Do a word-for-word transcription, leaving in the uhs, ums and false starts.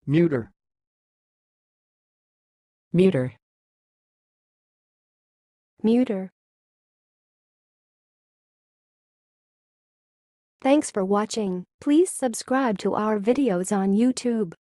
mudir, mudir, mudir. Thanks for watching. Please subscribe to our videos on YouTube.